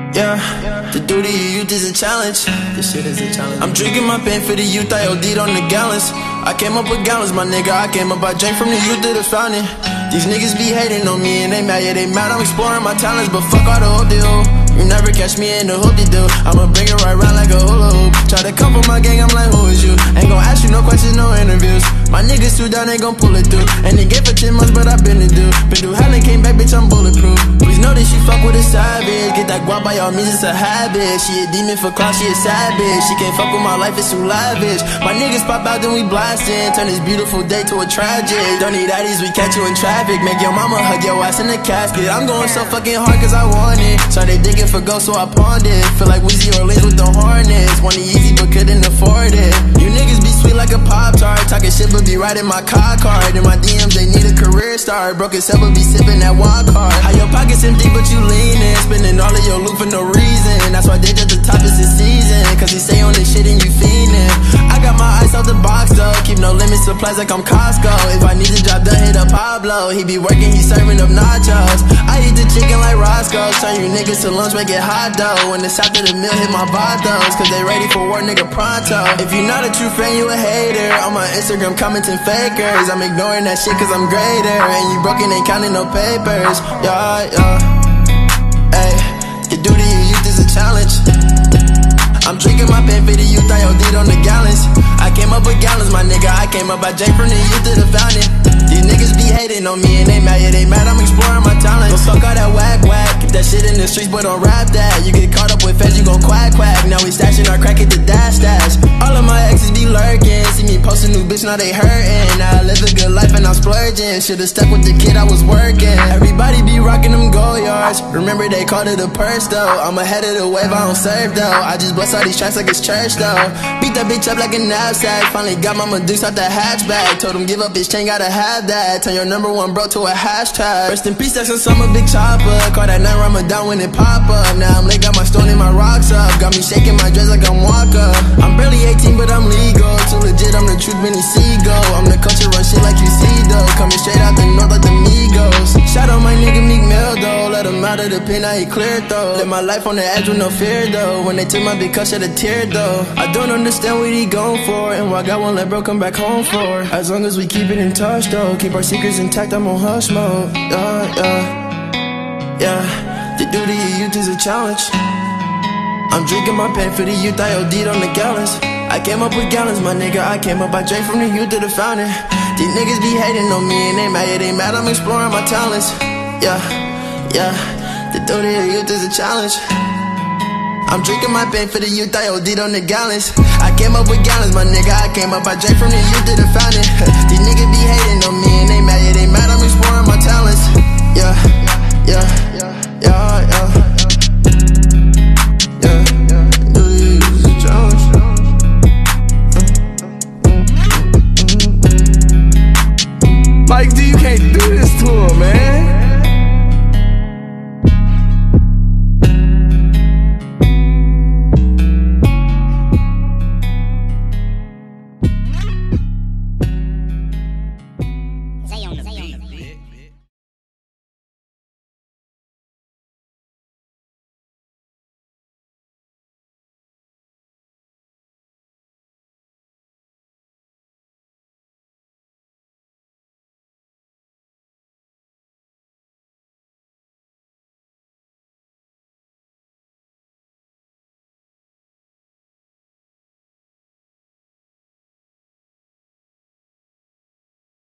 Yeah, the duty of youth is a challenge. This shit is a challenge. I'm drinking my pain for the youth, I OD'd on the gallons. I came up with gallons, my nigga, I came up, I drank from the youth to the fountain. These niggas be hating on me and they mad, yeah they mad, I'm exploring my talents. But fuck all the whole deal, you never catch me in the hoop-de-doo. I'ma bring it right round like a hula hoop. Try to come for my gang, I'm like, who is you? Ain't gon' ask you no questions, no interviews. My niggas too down, they gon' pull it through. And they gave for 10 months, but I been to do. Been through hell and came back, bitch, I'm bulletproof. Please know that she fuck with a savage. Get that guap by all means, it's a habit. She a demon for class, she a savage. She can't fuck with my life, it's too lavish. My niggas pop out, then we blastin'. Turn this beautiful day to a tragic. Don't need addies, we catch you in traffic. Make your mama hug your ass in the casket. I'm going so fucking hard cause I want it. Started digging for ghosts, so I pawned it. Feel like Weezy or Link with the Hornets. Wanted easy but couldn't afford it. You niggas be sweet like a Pop-Tart. Talking shit but be riding my car card. In my DMs they need a career start. Broke his but be sipping that walk hard. How your pockets empty but you leanin'. Spending all of your loot for no reason. That's why they just the top is the season. Cause he stay on this shit and you fiendin'. I got my ice out the box though. Keep no limit supplies like I'm Costco. If I need to drop the hit up Pablo. He be working, he serving up nachos. I eat the chicken like Roscoe. Turn you niggas to lunch, make it hot dough. When it's after the meal, hit my vatos. Cause they ready for war, nigga, pronto. If you not a true friend, you a hater. On my Instagram commenting fakers. I'm ignoring that shit cause I'm greater. And you broken, ain't counting no papers. Yeah, yeah. Ay, the duty of youth is a challenge. I'm drinking my pain for the youth, I OD'd on the gallons. I came up with gallons, my nigga, I came up, I drank from the youth to the fountain. These niggas be hating on me and they mad, yeah they mad, I'm exploring my talents. But fuck all that whack, keep that shit in the streets but don't rap that. You get caught up with feds, you gon' quack. Now we stashing our crack at the dash. All of my exes be lurking, see me post a new bitch, now they hurting. Now I live a good life and I'm splurging, should've stuck with the kid, I was working. Everybody be rocking them Goyards, remember they called it a purse though. I'm ahead of the wave, I don't serve though. I just bless all these tracks like it's church though. Beat that bitch up like a knapsack, finally got my Medusa out the hatchback. Told him give up his chain, gotta have that. Turn your #1 bro to a hashtag. Rest in peace, that's some summer big chopper. Call that night Ramadan when it pop up. Now I'm lit, got my stone and my rocks up. Got me shaking my dress like I'm Walker. I'm barely 18 but I'm legal. Too legit, I'm the truth, Benny Seagull. I'm the culture, run shit like you see though. Coming straight out the north like the Migos. Shout out my nigga Meek Mill though. Let him out of the pen, now he cleared though. Live my life on the edge with no fear though. When they took my big cup, shed a tear though. I don't understand what he going for, and why God won't let bro come back home for. As long as we keep it in touch though, keep our secrets intact, I'm on hush mode. Yeah, the duty of youth is a challenge. I'm drinking my pain for the youth, I OD'd on the gallons. I came up with gallons, my nigga, I came up, I drank from the youth to the fountain. These niggas be hating on me and they mad, yeah they mad, I'm exploring my talents. Yeah, the duty of youth is a challenge. I'm drinking my pain for the youth, I OD'd on the gallons. I came up with gallons, my nigga, I came up, I drank from the youth to the fountain. These niggas be hating on me and they mad, yeah they mad, I'm exploring my talents. Yeah.